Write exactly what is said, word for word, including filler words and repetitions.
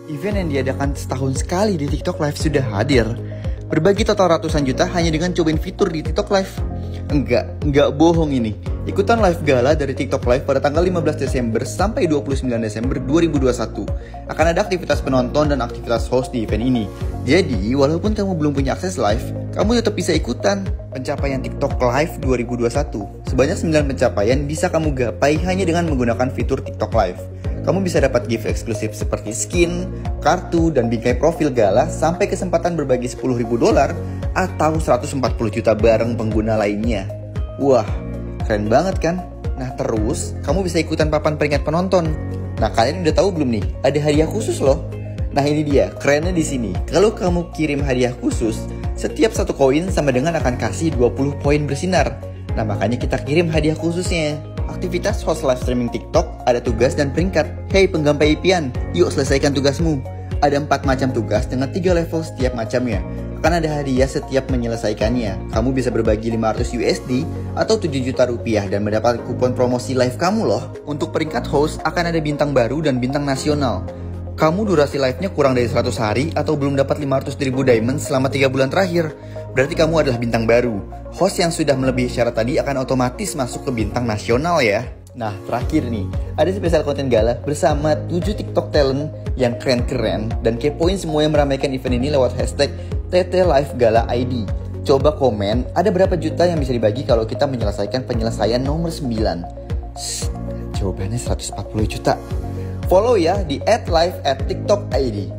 Event yang diadakan setahun sekali di TikTok Live sudah hadir. Berbagi total ratusan juta hanya dengan cobain fitur di TikTok Live. Enggak, enggak bohong ini. Ikutan live gala dari TikTok Live pada tanggal lima belas Desember sampai dua puluh sembilan Desember dua ribu dua puluh satu. Akan ada aktivitas penonton dan aktivitas host di event ini. Jadi, walaupun kamu belum punya akses live, kamu tetap bisa ikutan. Pencapaian TikTok Live dua ribu dua puluh satu. Sebanyak sembilan pencapaian bisa kamu gapai hanya dengan menggunakan fitur TikTok Live. Kamu bisa dapat gift eksklusif seperti skin, kartu, dan bingkai profil gala sampai kesempatan berbagi sepuluh ribu dolar atau seratus empat puluh juta bareng pengguna lainnya. Wah, keren banget kan? Nah terus, kamu bisa ikutan papan peringkat penonton. Nah kalian udah tahu belum nih? Ada hadiah khusus loh. Nah ini dia, kerennya di sini. Kalau kamu kirim hadiah khusus, setiap satu koin sama dengan akan kasih dua puluh poin bersinar. Nah makanya kita kirim hadiah khususnya. Aktivitas host live streaming TikTok ada tugas dan peringkat. Hey penggapai impian, yuk selesaikan tugasmu. Ada empat macam tugas dengan tiga level setiap macamnya. Akan ada hadiah setiap menyelesaikannya. Kamu bisa berbagi lima ratus U S D atau tujuh juta rupiah dan mendapat kupon promosi live kamu loh. Untuk peringkat host akan ada bintang baru dan bintang nasional. Kamu durasi live-nya kurang dari seratus hari atau belum dapat lima ratus ribu diamond selama tiga bulan terakhir. Berarti kamu adalah bintang baru. Host yang sudah melebihi syarat tadi akan otomatis masuk ke bintang nasional ya. Nah terakhir nih, ada spesial konten gala bersama tujuh TikTok talent yang keren-keren dan kepoin semua yang meramaikan event ini lewat hashtag T T Live Gala I D. Coba komen, ada berapa juta yang bisa dibagi kalau kita menyelesaikan penyelesaian nomor sembilan? Shh, jawabannya seratus empat puluh juta. Follow ya di at live at TikTok I D.